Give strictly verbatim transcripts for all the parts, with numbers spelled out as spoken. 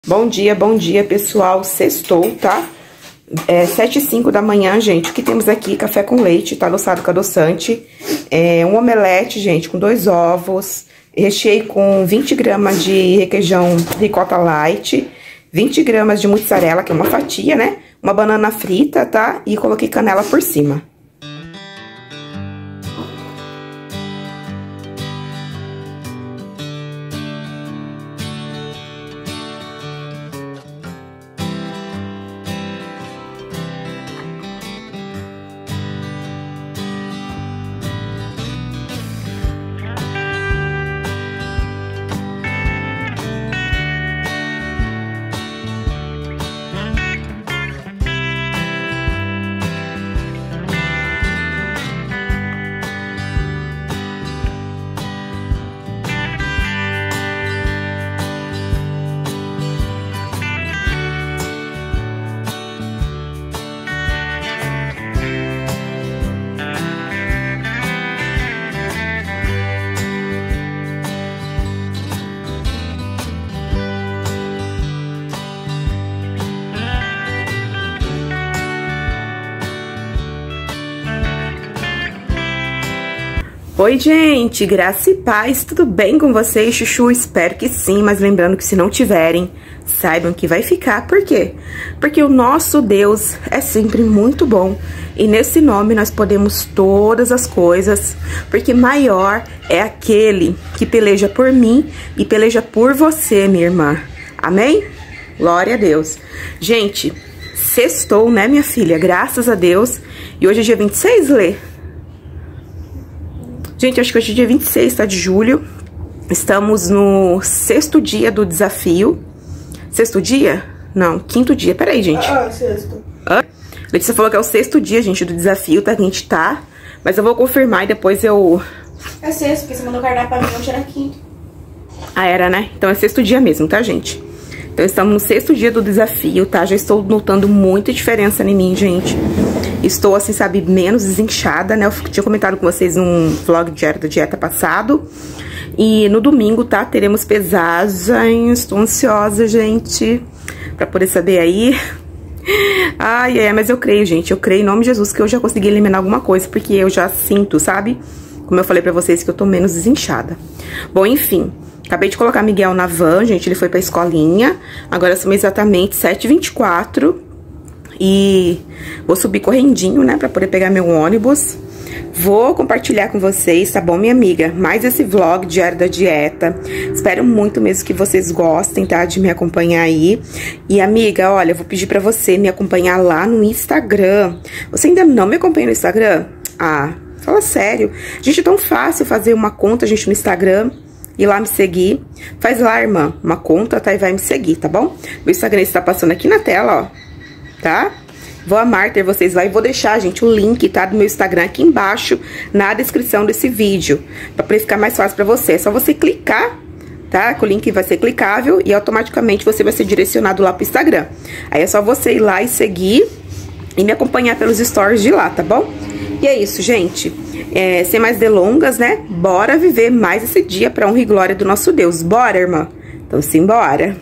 Bom dia, bom dia, pessoal. Sextou, tá? É sete e cinco da manhã, gente. O que temos aqui? Café com leite, tá? Adoçado com adoçante. É, um omelete, gente, com dois ovos. Recheei com vinte gramas de requeijão ricota light. vinte gramas de mussarela, que é uma fatia, né? Uma banana frita, tá? E coloquei canela por cima. Oi, gente, graça e paz, tudo bem com vocês, chuchu? Espero que sim, mas lembrando que se não tiverem, saibam que vai ficar. Por quê? Porque o nosso Deus é sempre muito bom e nesse nome nós podemos todas as coisas, porque maior é aquele que peleja por mim e peleja por você, minha irmã. Amém? Glória a Deus. Gente, sextou, né, minha filha? Graças a Deus. E hoje é dia vinte e seis, Lê? Gente, acho que hoje é dia vinte e seis, tá, de julho. Estamos no sexto dia do desafio. Sexto dia? Não, quinto dia. Peraí, gente. Ah, sexto. Ah, Letícia falou que é o sexto dia, gente, do desafio, tá? Que a gente tá. Mas eu vou confirmar e depois eu... É sexto, porque você mandou cardápio pra mim, hoje era quinto. Ah, era, né? Então é sexto dia mesmo, tá, gente? Então estamos no sexto dia do desafio, tá? Já estou notando muita diferença em mim, gente. Estou, assim, sabe, menos desinchada, né? Eu tinha comentado com vocês num vlog diário da dieta passado. E no domingo, tá? Teremos pesagens. Estou ansiosa, gente, pra poder saber aí. Ai, é, mas eu creio, gente. Eu creio em nome de Jesus que eu já consegui eliminar alguma coisa, porque eu já sinto, sabe? Como eu falei pra vocês, que eu tô menos desinchada. Bom, enfim. Acabei de colocar Miguel na van, gente. Ele foi pra escolinha. Agora são exatamente sete e vinte e quatro. E vou subir correndinho, né, pra poder pegar meu ônibus. Vou compartilhar com vocês, tá bom, minha amiga? Mais esse vlog diário da dieta. Espero muito mesmo que vocês gostem, tá, de me acompanhar aí. E, amiga, olha, eu vou pedir pra você me acompanhar lá no Instagram. Você ainda não me acompanha no Instagram? Ah, fala sério. Gente, é tão fácil fazer uma conta, gente, no Instagram. Ir lá me seguir. Faz lá, irmã, uma conta, tá, e vai me seguir, tá bom? Meu Instagram está passando aqui na tela, ó. Tá? Vou amar ter vocês lá e vou deixar, gente, o link, tá, do meu Instagram aqui embaixo, na descrição desse vídeo, pra poder ficar mais fácil pra você. É só você clicar, tá? Que o link vai ser clicável e automaticamente você vai ser direcionado lá pro Instagram. Aí é só você ir lá e seguir e me acompanhar pelos stories de lá, tá bom? E é isso, gente. É, sem mais delongas, né? Bora viver mais esse dia pra honra e glória do nosso Deus. Bora, irmã? Então, simbora.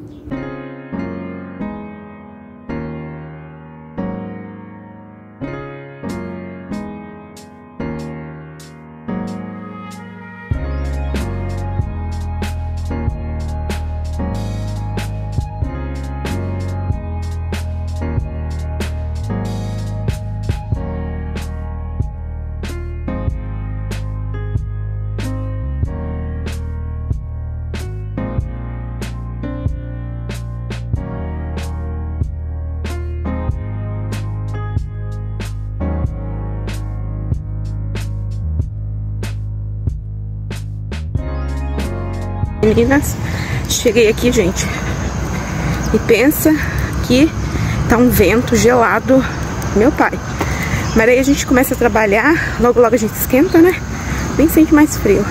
Meninas, cheguei aqui, gente, e pensa que tá um vento gelado, meu pai. Mas aí a gente começa a trabalhar, logo logo a gente esquenta, né? Nem sente mais frio.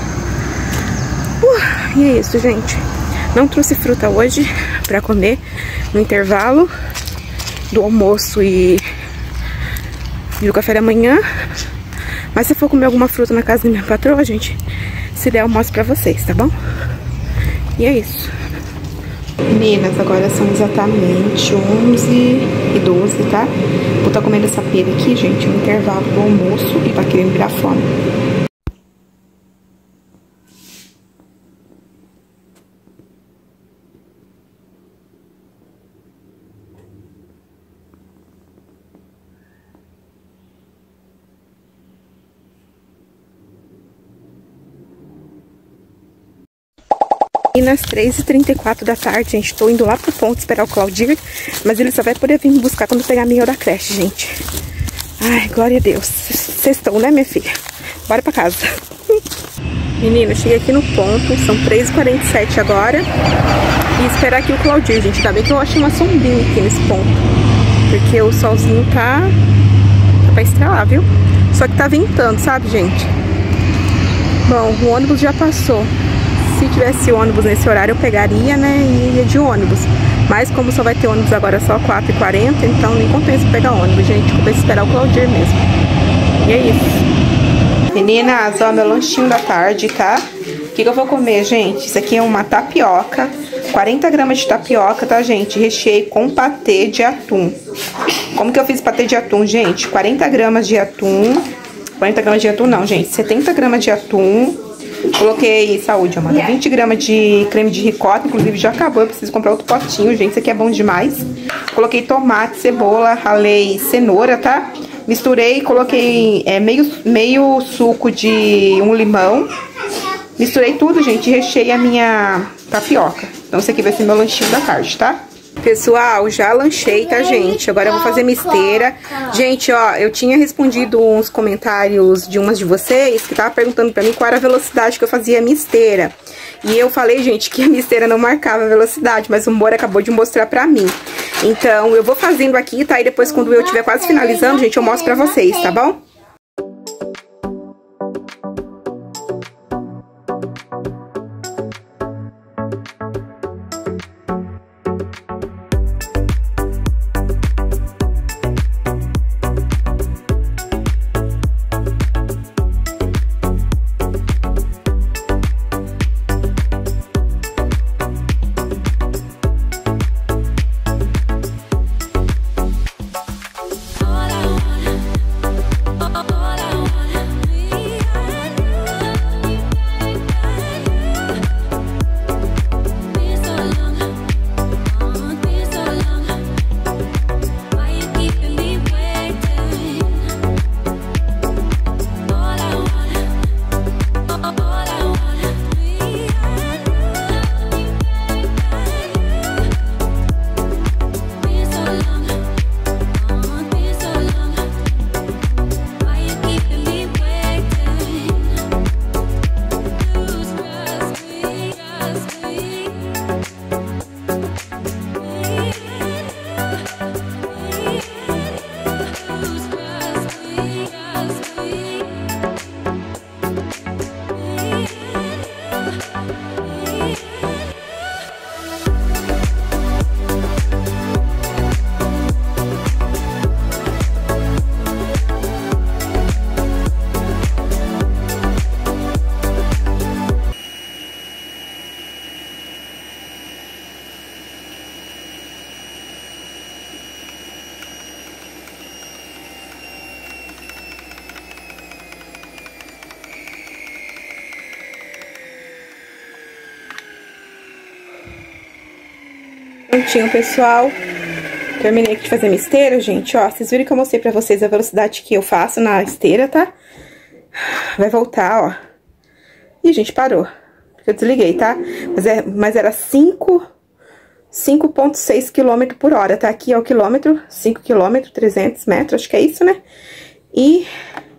Uh, e é isso, gente. Não trouxe fruta hoje pra comer no intervalo do almoço e, e do café da manhã. Mas se eu for comer alguma fruta na casa da minha patroa, gente, se der eu mostro pra vocês, tá bom? E é isso. Meninas, agora são exatamente onze e doze, tá? Vou estar comendo essa pera aqui, gente, no intervalo do almoço e tá querendo virar fome. E nas três e trinta e quatro da tarde, gente, tô indo lá pro ponto esperar o Claudir, mas ele só vai poder vir me buscar quando pegar a minha hora creche, gente. Ai, glória a Deus. Sextou, né, minha filha? Bora pra casa. Menina, cheguei aqui no ponto, são três e quarenta e sete agora. E esperar aqui o Claudir, gente. Ainda bem que eu achei uma sombrinha aqui nesse ponto, porque o solzinho tá, tá pra estrelar, viu? Só que tá ventando, sabe, gente? Bom, o ônibus já passou. Se tivesse ônibus nesse horário, eu pegaria, né, e ia de ônibus. Mas como só vai ter ônibus agora só quatro e quarenta, então nem compensa pegar ônibus, gente. Compensa esperar o Claudir mesmo. E é isso. Meninas, ó, meu lanchinho da tarde, tá? O que que eu vou comer, gente? Isso aqui é uma tapioca. quarenta gramas de tapioca, tá, gente? Recheio com patê de atum. Como que eu fiz patê de atum, gente? quarenta gramas de atum. quarenta gramas de atum não, gente. setenta gramas de atum. Coloquei, saúde, amada, vinte gramas de creme de ricota, inclusive já acabou, eu preciso comprar outro potinho, gente, isso aqui é bom demais. Coloquei tomate, cebola, ralei cenoura, tá? Misturei, coloquei é, meio, meio suco de um limão. Misturei tudo, gente, e recheei a minha tapioca. Então esse aqui vai ser meu lanchinho da tarde, tá? Pessoal, já lanchei, tá, gente? Agora eu vou fazer misteira. Gente, ó, eu tinha respondido uns comentários de umas de vocês que tava perguntando pra mim qual era a velocidade que eu fazia a misteira. E eu falei, gente, que a misteira não marcava a velocidade, mas o Moro acabou de mostrar pra mim. Então, eu vou fazendo aqui, tá? E depois, quando eu estiver quase finalizando, gente, eu mostro pra vocês, tá bom? Prontinho, pessoal. Terminei aqui de fazer minha esteira, gente. Ó, vocês viram que eu mostrei pra vocês a velocidade que eu faço na esteira, tá? Vai voltar, ó. Ih, gente, parou. Eu desliguei, tá? Mas, é, mas era cinco ponto seis quilômetros por hora, tá? Aqui é o quilômetro, cinco quilômetros, trezentos metros, acho que é isso, né? E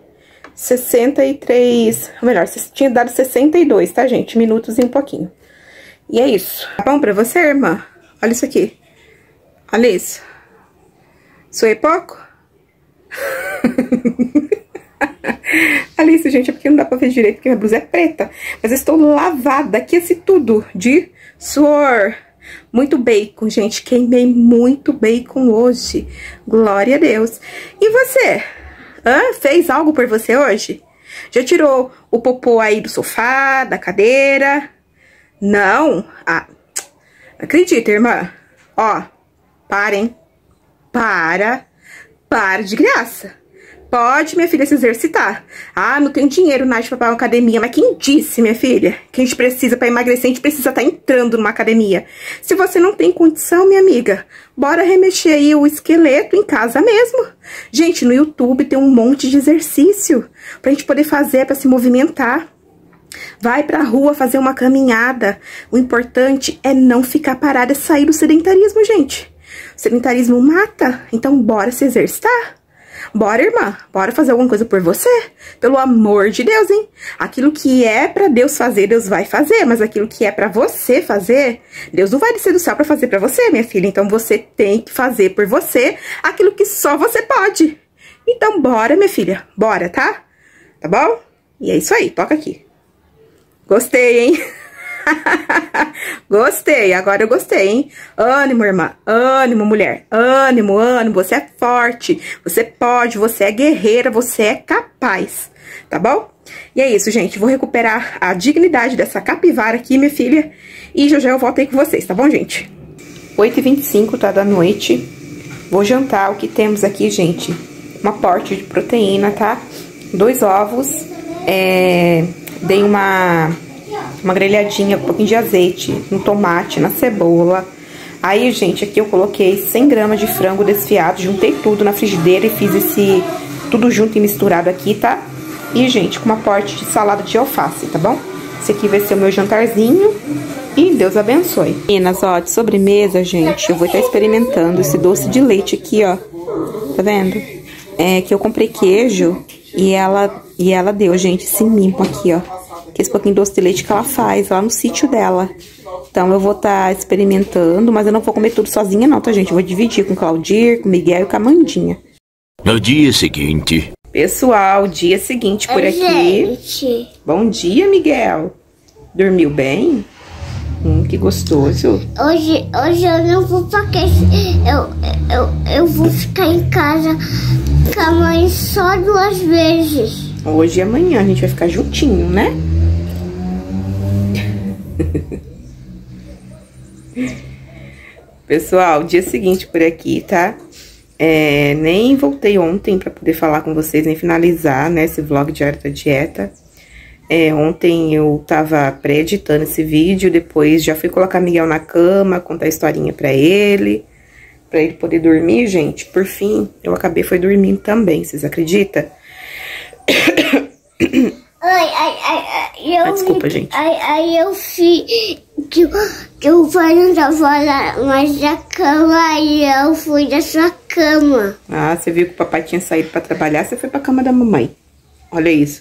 sessenta e três, ou melhor, tinha dado sessenta e dois, tá, gente? Minutos e um pouquinho. E é isso. Tá bom pra você, irmã? Olha isso aqui. Olha isso. Suei pouco? Olha isso, gente. É porque não dá pra ver direito, porque minha blusa é preta. Mas eu estou lavada. Aqui esse tudo de suor. Muito bacon, gente. Queimei muito bacon hoje. Glória a Deus. E você? Hã? Fez algo por você hoje? Já tirou o popô aí do sofá, da cadeira? Não? Ah... Acredita, irmã. Ó, parem. Para. Para de graça. Pode, minha filha, se exercitar. Ah, não tenho dinheiro, Nath, pra pagar uma academia. Mas quem disse, minha filha, que a gente precisa pra emagrecer, a gente precisa estar entrando numa academia. Se você não tem condição, minha amiga, bora remexer aí o esqueleto em casa mesmo. Gente, no YouTube tem um monte de exercício pra gente poder fazer, pra se movimentar. Vai pra rua fazer uma caminhada. O importante é não ficar parada, é sair do sedentarismo, gente. O sedentarismo mata, então bora se exercitar. Bora, irmã, bora fazer alguma coisa por você? Pelo amor de Deus, hein? Aquilo que é pra Deus fazer, Deus vai fazer. Mas aquilo que é pra você fazer, Deus não vai descer do céu pra fazer pra você, minha filha. Então, você tem que fazer por você aquilo que só você pode. Então, bora, minha filha. Bora, tá? Tá bom? E é isso aí, toca aqui. Gostei, hein? Gostei, agora eu gostei, hein? Ânimo, irmã, ânimo, mulher, ânimo, ânimo, você é forte, você pode, você é guerreira, você é capaz, tá bom? E é isso, gente, vou recuperar a dignidade dessa capivara aqui, minha filha, e já já eu volto aí com vocês, tá bom, gente? oito e vinte e cinco, tá, da noite, vou jantar. O que temos aqui, gente? Uma porte de proteína, tá? Dois ovos, é... dei uma... uma grelhadinha, um pouquinho de azeite no tomate, na cebola. Aí, gente, aqui eu coloquei cem gramas de frango desfiado, juntei tudo na frigideira e fiz esse tudo junto e misturado aqui, tá? E, gente, com uma porte de salada de alface, tá bom? Esse aqui vai ser o meu jantarzinho e Deus abençoe. Meninas, ó, de sobremesa, gente, eu vou estar experimentando esse doce de leite aqui, ó. Tá vendo? É que eu comprei queijo e ela, e ela deu, gente, esse mimo aqui, ó. Esse pouquinho de doce de leite que ela faz lá no sítio dela. Então, eu vou estar tá experimentando, mas eu não vou comer tudo sozinha não, tá, gente? Eu vou dividir com o Claudir, com o Miguel e com a Amandinha. No dia seguinte... Pessoal, dia seguinte por Oi, aqui. gente. Bom dia, Miguel. Dormiu bem? Hum, que gostoso. Hoje, hoje eu não vou pra casa. Eu, eu, eu vou ficar em casa com a mãe só duas vezes. Hoje e amanhã a gente vai ficar juntinho, né? Pessoal, dia seguinte por aqui, tá? É, nem voltei ontem pra poder falar com vocês, nem finalizar, né, esse vlog diário da dieta. É, ontem eu tava pré-editando esse vídeo, depois já fui colocar Miguel na cama, contar a historinha pra ele, pra ele poder dormir, gente. Por fim, eu acabei foi dormindo também, vocês acreditam? Ai, ai, ai, ai, eu, ah, desculpa, gente. Aí, aí eu fui, que, que o pai não tava lá mais da cama, e eu fui da sua cama. Ah, você viu que o papai tinha saído pra trabalhar, você foi pra cama da mamãe. Olha isso.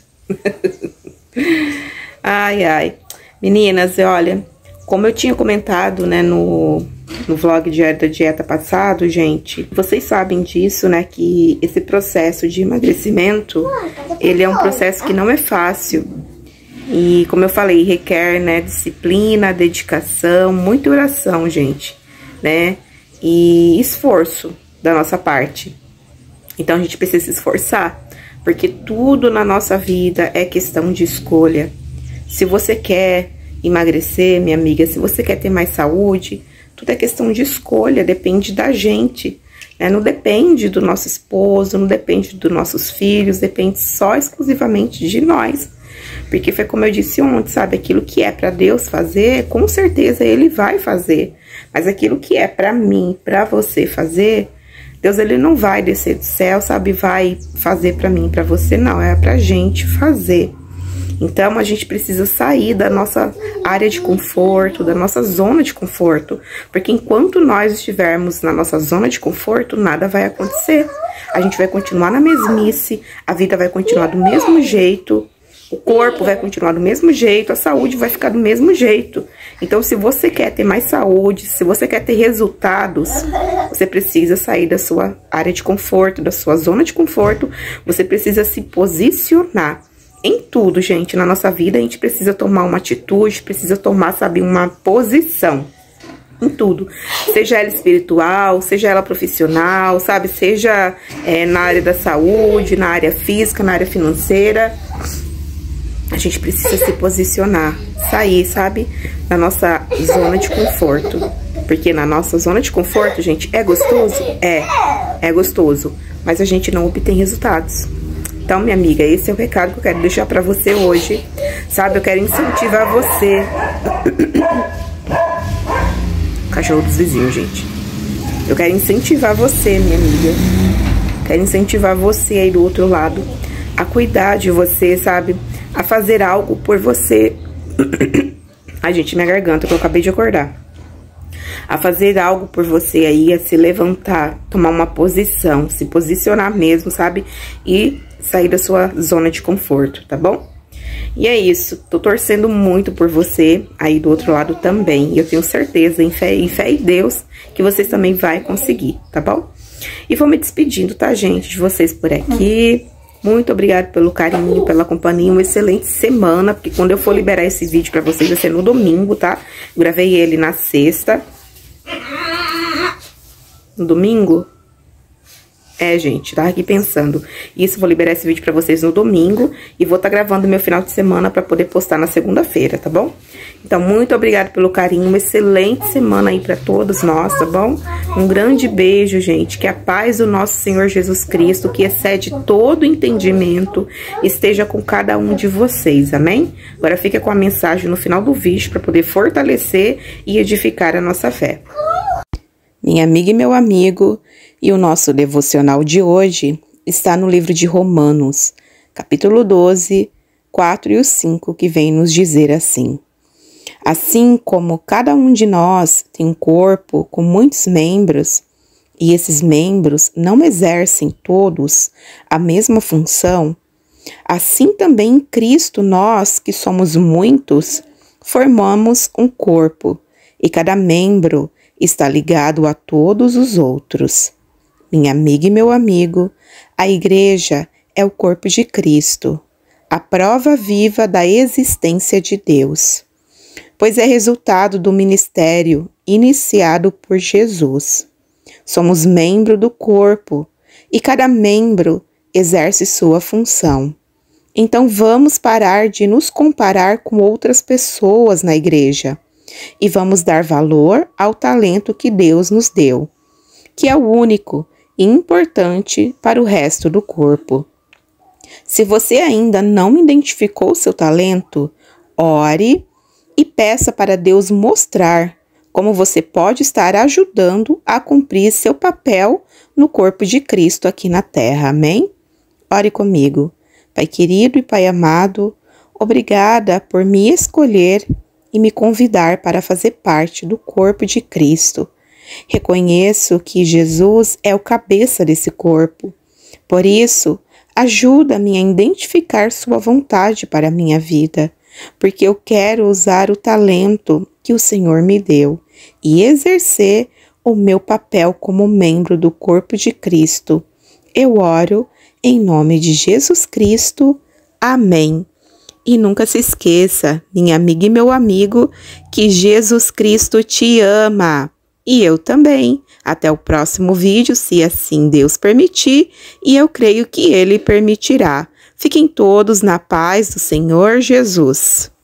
Ai, ai. Meninas, olha, como eu tinha comentado, né, no, no vlog diário da dieta passado, gente, vocês sabem disso, né, que esse processo de emagrecimento, ele é um processo que não é fácil. E, como eu falei, requer, né, disciplina, dedicação, muita oração, gente, né, e esforço da nossa parte. Então, a gente precisa se esforçar, porque tudo na nossa vida é questão de escolha. Se você quer emagrecer, minha amiga, se você quer ter mais saúde, tudo é questão de escolha, depende da gente, né? Não depende do nosso esposo, não depende dos nossos filhos, depende só exclusivamente de nós. Porque foi como eu disse ontem, sabe? Aquilo que é pra Deus fazer, com certeza Ele vai fazer. Mas aquilo que é pra mim, pra você fazer, Deus, Ele não vai descer do céu, sabe? Vai fazer pra mim, pra você, não. É pra gente fazer. Então, a gente precisa sair da nossa área de conforto, da nossa zona de conforto. Porque enquanto nós estivermos na nossa zona de conforto, nada vai acontecer. A gente vai continuar na mesmice, a vida vai continuar do mesmo jeito, o corpo vai continuar do mesmo jeito, a saúde vai ficar do mesmo jeito. Então, se você quer ter mais saúde, se você quer ter resultados, você precisa sair da sua área de conforto, da sua zona de conforto, você precisa se posicionar. Em tudo, gente, na nossa vida, a gente precisa tomar uma atitude, precisa tomar, sabe, uma posição. Em tudo. Seja ela espiritual, seja ela profissional, sabe? Seja é, na área da saúde, na área física, na área financeira. A gente precisa se posicionar, sair, sabe? Da nossa zona de conforto. Porque na nossa zona de conforto, gente, é gostoso? É, é gostoso. Mas a gente não obtém resultados. Então, minha amiga, esse é o recado que eu quero deixar pra você hoje. Sabe, eu quero incentivar você. Cachorro dos vizinhos, gente. Eu quero incentivar você, minha amiga. Quero incentivar você aí do outro lado a cuidar de você, sabe? A fazer algo por você. Ai, gente, minha garganta, que eu acabei de acordar. A fazer algo por você aí, a se levantar, tomar uma posição, se posicionar mesmo, sabe? E sair da sua zona de conforto, tá bom? E é isso, tô torcendo muito por você aí do outro lado também. E eu tenho certeza, em fé, em fé em Deus, que vocês também vai conseguir, tá bom? E vou me despedindo, tá, gente, de vocês por aqui. Muito obrigada pelo carinho, pela companhia, uma excelente semana, porque quando eu for liberar esse vídeo pra vocês vai ser no domingo, tá? Gravei ele na sexta. No domingo? É, gente, tava aqui pensando. Isso, vou liberar esse vídeo pra vocês no domingo e vou estar tá gravando meu final de semana pra poder postar na segunda-feira, tá bom? Então, muito obrigada pelo carinho, uma excelente semana aí pra todos nós, tá bom? Um grande beijo, gente, que a paz do nosso Senhor Jesus Cristo, que excede todo entendimento, esteja com cada um de vocês, amém? Agora fica com a mensagem no final do vídeo pra poder fortalecer e edificar a nossa fé. Minha amiga e meu amigo, e o nosso devocional de hoje está no livro de Romanos, capítulo doze, quatro e o cinco, que vem nos dizer assim: assim como cada um de nós tem um corpo com muitos membros, e esses membros não exercem todos a mesma função, assim também em Cristo nós, que somos muitos, formamos um corpo, e cada membro está ligado a todos os outros. Minha amiga e meu amigo, a igreja é o corpo de Cristo, a prova viva da existência de Deus, pois é resultado do ministério iniciado por Jesus. Somos membro do corpo e cada membro exerce sua função. Então vamos parar de nos comparar com outras pessoas na igreja e vamos dar valor ao talento que Deus nos deu, que é o único e importante para o resto do corpo. Se você ainda não identificou seu talento, ore e peça para Deus mostrar como você pode estar ajudando a cumprir seu papel no corpo de Cristo aqui na terra, amém? Ore comigo. Pai querido e Pai amado, obrigada por me escolher e me convidar para fazer parte do corpo de Cristo. Reconheço que Jesus é o cabeça desse corpo. Por isso, ajuda-me a identificar sua vontade para a minha vida, porque eu quero usar o talento que o Senhor me deu e exercer o meu papel como membro do corpo de Cristo. Eu oro em nome de Jesus Cristo. Amém. E nunca se esqueça, minha amiga e meu amigo, que Jesus Cristo te ama. E eu também. Até o próximo vídeo, se assim Deus permitir, e eu creio que Ele permitirá. Fiquem todos na paz do Senhor Jesus.